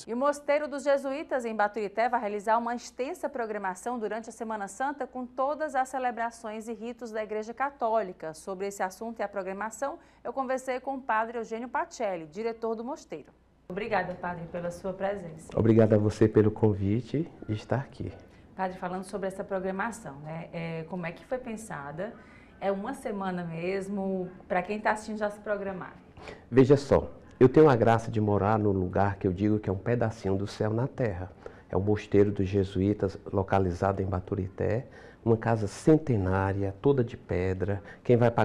E o Mosteiro dos Jesuítas, em Baturité, vai realizar uma extensa programação durante a Semana Santa com todas as celebrações e ritos da Igreja Católica. Sobre esse assunto e a programação, eu conversei com o padre Eugênio Pacelli, diretor do mosteiro. Obrigada, padre, pela sua presença. Obrigado a você pelo convite de estar aqui. Padre, falando sobre essa programação, né? Como é que foi pensada? É uma semana mesmo? Para quem está assistindo já se programar? Veja só. Eu tenho a graça de morar num lugar que eu digo que é um pedacinho do céu na terra. É o Mosteiro dos Jesuítas, localizado em Baturité, uma casa centenária, toda de pedra. Quem vai para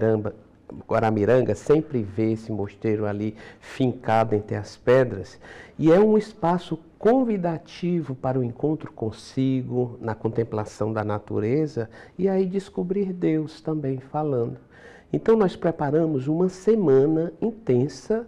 Guaramiranga sempre vê esse mosteiro ali fincado entre as pedras. E é um espaço convidativo para o encontro consigo, na contemplação da natureza e aí descobrir Deus também falando. Então nós preparamos uma semana intensa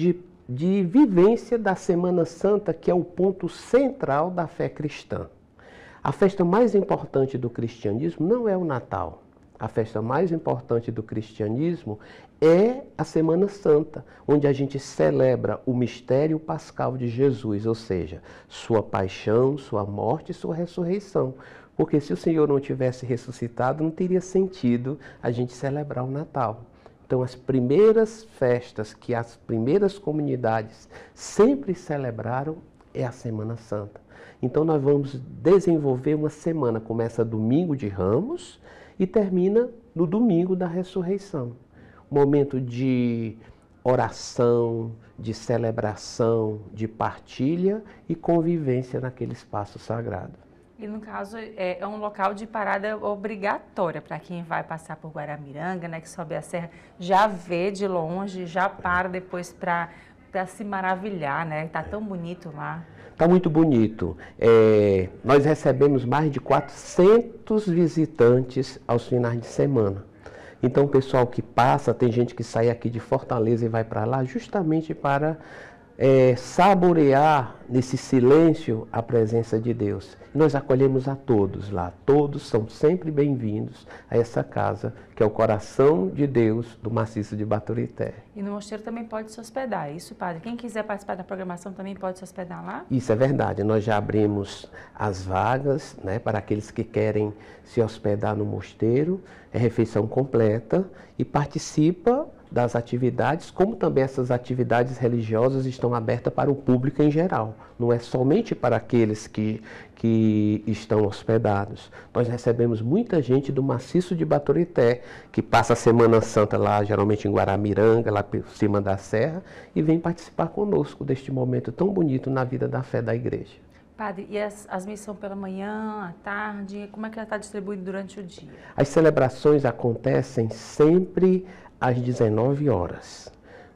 de vivência da Semana Santa, que é o ponto central da fé cristã. A festa mais importante do cristianismo não é o Natal. A festa mais importante do cristianismo é a Semana Santa, onde a gente celebra o mistério pascal de Jesus, ou seja, sua paixão, sua morte e sua ressurreição. Porque se o Senhor não tivesse ressuscitado, não teria sentido a gente celebrar o Natal. Então, as primeiras festas que as primeiras comunidades sempre celebraram é a Semana Santa. Então, nós vamos desenvolver uma semana, começa domingo de Ramos e termina no domingo da ressurreição. Momento de oração, de celebração, de partilha e convivência naquele espaço sagrado. E no caso é um local de parada obrigatória para quem vai passar por Guaramiranga, né, que sobe a serra, já vê de longe, já para depois para se maravilhar, né? Tá tão bonito lá. Tá muito bonito. Nós recebemos mais de 400 visitantes aos finais de semana. Então o pessoal que passa, tem gente que sai aqui de Fortaleza e vai para lá justamente para saborear nesse silêncio a presença de Deus. Nós acolhemos a todos lá, todos são sempre bem-vindos a essa casa, que é o coração de Deus do maciço de Baturité. E no mosteiro também pode se hospedar, é isso, padre? Quem quiser participar da programação também pode se hospedar lá? Isso é verdade, nós já abrimos as vagas, né, para aqueles que querem se hospedar no mosteiro, é refeição completa e participa das atividades, como também essas atividades religiosas estão abertas para o público em geral. Não é somente para aqueles que estão hospedados. Nós recebemos muita gente do maciço de Baturité, que passa a Semana Santa lá, geralmente em Guaramiranga, lá por cima da serra, e vem participar conosco deste momento tão bonito na vida da fé da igreja. Padre, e as missões pela manhã, à tarde, como é que ela está distribuída durante o dia? As celebrações acontecem sempre às 19 horas,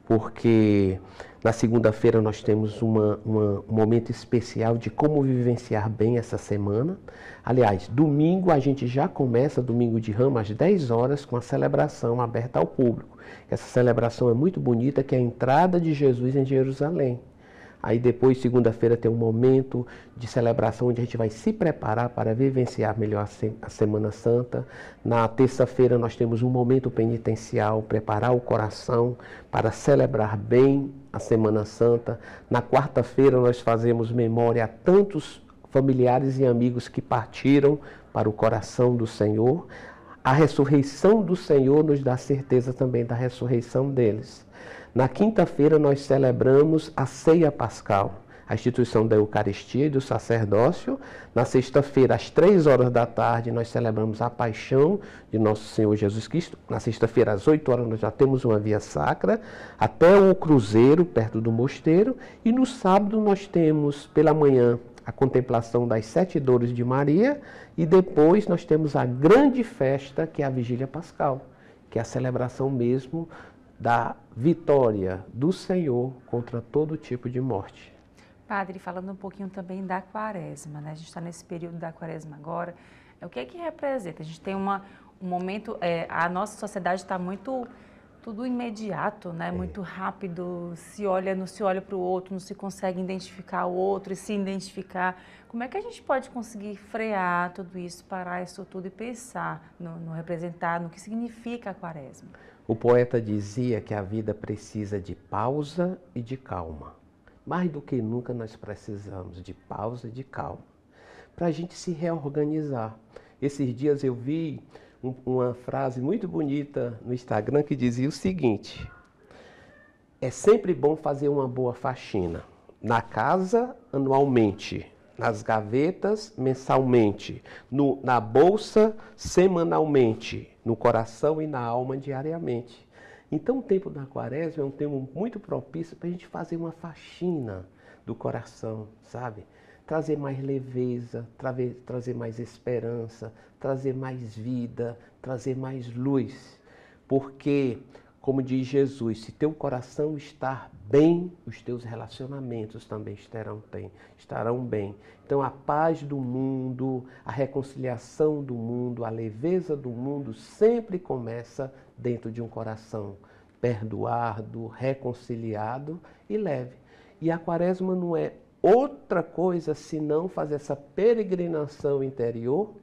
porque na segunda-feira nós temos um momento especial de como vivenciar bem essa semana. Aliás, domingo a gente já começa, domingo de Ramos, às 10 horas, com a celebração aberta ao público. Essa celebração é muito bonita, que é a entrada de Jesus em Jerusalém. Aí depois, segunda-feira, tem um momento de celebração onde a gente vai se preparar para vivenciar melhor a Semana Santa. Na terça-feira nós temos um momento penitencial, preparar o coração para celebrar bem a Semana Santa. Na quarta-feira nós fazemos memória a tantos familiares e amigos que partiram para o coração do Senhor. A ressurreição do Senhor nos dá certeza também da ressurreição deles. Na quinta-feira nós celebramos a Ceia Pascal, a instituição da Eucaristia e do sacerdócio. Na sexta-feira, às 3 horas da tarde, nós celebramos a paixão de Nosso Senhor Jesus Cristo. Na sexta-feira, às 8 horas, nós já temos uma via sacra, até o cruzeiro, perto do mosteiro. E no sábado nós temos, pela manhã, a contemplação das 7 dores de Maria. E depois nós temos a grande festa, que é a Vigília Pascal, que é a celebração mesmo da vitória do Senhor contra todo tipo de morte. Padre, falando um pouquinho também da Quaresma, né? A gente está nesse período da Quaresma agora. O que é que representa? A gente tem um momento, a nossa sociedade está muito, tudo imediato, né? Muito rápido, não se olha para o outro, não se consegue identificar o outro e se identificar. Como é que a gente pode conseguir frear tudo isso, parar isso tudo e pensar no representar, no que significa a Quaresma? O poeta dizia que a vida precisa de pausa e de calma. Mais do que nunca nós precisamos de pausa e de calma, para a gente se reorganizar. Esses dias eu vi uma frase muito bonita no Instagram que dizia o seguinte: é sempre bom fazer uma boa faxina, na casa anualmente, nas gavetas mensalmente, na bolsa semanalmente, no coração e na alma diariamente. Então o tempo da quaresma é um tempo muito propício para a gente fazer uma faxina do coração, sabe? Trazer mais leveza, trazer mais esperança, trazer mais vida, trazer mais luz. Porque, como diz Jesus, se teu coração estar bem, os teus relacionamentos também estarão bem. Então a paz do mundo, a reconciliação do mundo, a leveza do mundo sempre começa dentro de um coração perdoado, reconciliado e leve. E a quaresma não é outra coisa senão fazer essa peregrinação interior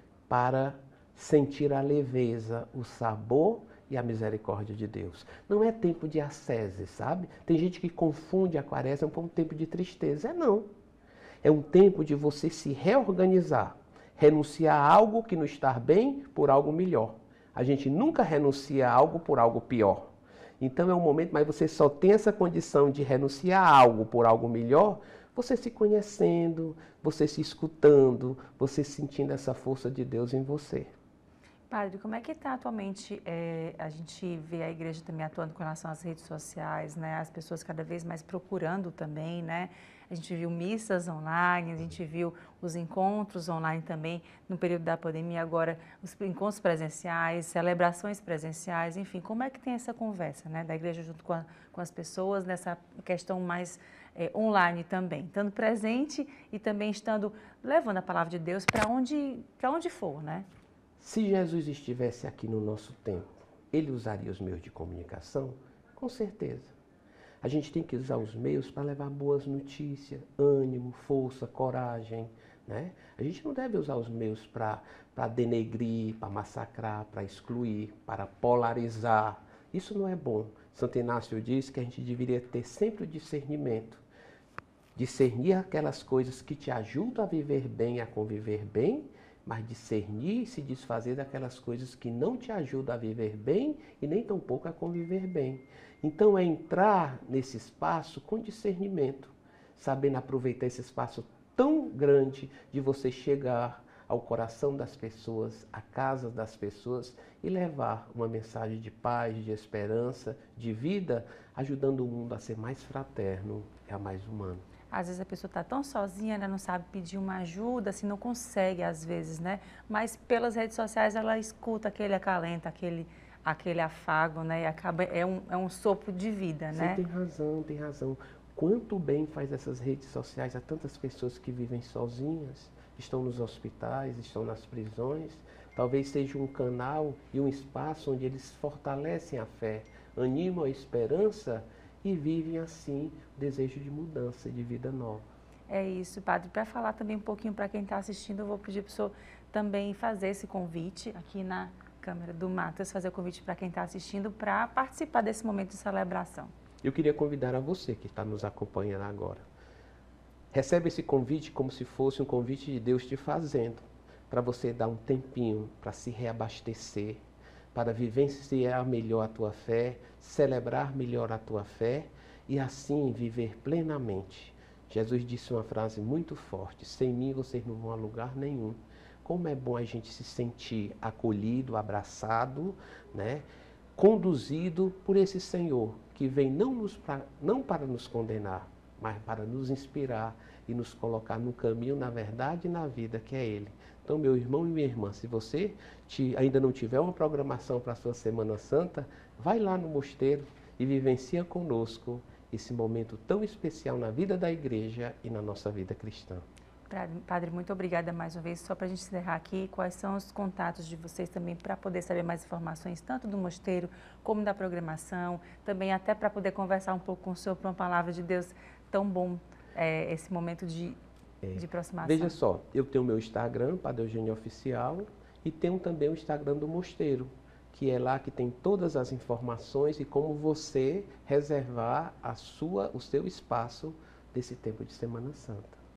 para sentir a leveza, o sabor e a misericórdia de Deus. Não é tempo de ascese, sabe? Tem gente que confunde a quaresma com um tempo de tristeza. Não. É um tempo de você se reorganizar, renunciar a algo que não está bem por algo melhor. A gente nunca renuncia a algo por algo pior. Então é um momento, mas você só tem essa condição de renunciar a algo por algo melhor, você se conhecendo, você se escutando, você sentindo essa força de Deus em você. Padre, como é que está atualmente, a gente vê a igreja também atuando com relação às redes sociais, né? As pessoas cada vez mais procurando também, né? A gente viu missas online, a gente viu os encontros online também no período da pandemia, agora os encontros presenciais, celebrações presenciais, enfim, como é que tem essa conversa, né? Da igreja junto com as pessoas nessa questão mais online também, estando presente e também estando levando a palavra de Deus para onde for, né? Se Jesus estivesse aqui no nosso tempo, ele usaria os meios de comunicação? Com certeza. A gente tem que usar os meios para levar boas notícias, ânimo, força, coragem, né? A gente não deve usar os meios para denegrir, para massacrar, para excluir, para polarizar. Isso não é bom. Santo Inácio diz que a gente deveria ter sempre o discernimento. Discernir aquelas coisas que te ajudam a viver bem, a conviver bem, mas discernir e se desfazer daquelas coisas que não te ajudam a viver bem e nem tampouco a conviver bem. Então é entrar nesse espaço com discernimento, sabendo aproveitar esse espaço tão grande de você chegar ao coração das pessoas, à casa das pessoas e levar uma mensagem de paz, de esperança, de vida, ajudando o mundo a ser mais fraterno e a mais humano. Às vezes a pessoa está tão sozinha, ela não sabe pedir uma ajuda, assim, não consegue às vezes, né? Mas pelas redes sociais ela escuta aquele acalento, aquele afago, né? E acaba, é um sopro de vida, né? Você tem razão, tem razão. Quanto bem faz essas redes sociais a tantas pessoas que vivem sozinhas, estão nos hospitais, estão nas prisões. Talvez seja um canal e um espaço onde eles fortalecem a fé, animam a esperança e vivem assim o desejo de mudança, de vida nova. É isso, Padre. Para falar também um pouquinho para quem está assistindo, eu vou pedir para o senhor também fazer esse convite aqui na câmera do Matheus, fazer o convite para quem está assistindo para participar desse momento de celebração. Eu queria convidar a você que está nos acompanhando agora. Recebe esse convite como se fosse um convite de Deus te fazendo, para você dar um tempinho para se reabastecer, para vivenciar melhor a tua fé, celebrar melhor a tua fé e assim viver plenamente. Jesus disse uma frase muito forte: sem mim vocês não vão a lugar nenhum. Como é bom a gente se sentir acolhido, abraçado, né? Conduzido por esse Senhor, que vem não para nos condenar, mas para nos inspirar e nos colocar no caminho, na verdade e na vida, que é Ele. Então, meu irmão e minha irmã, se você ainda não tiver uma programação para a sua Semana Santa, vai lá no mosteiro e vivencia conosco esse momento tão especial na vida da igreja e na nossa vida cristã. Padre, muito obrigada mais uma vez. Só para a gente encerrar aqui, quais são os contatos de vocês também para poder saber mais informações, tanto do mosteiro como da programação, também até para poder conversar um pouco com o senhor para uma palavra de Deus tão bom, esse momento de aproximação. Veja só, eu tenho o meu Instagram, Padre Eugênio Oficial, e tenho também o Instagram do mosteiro, que é lá que tem todas as informações e como você reservar o seu espaço desse tempo de Semana Santa.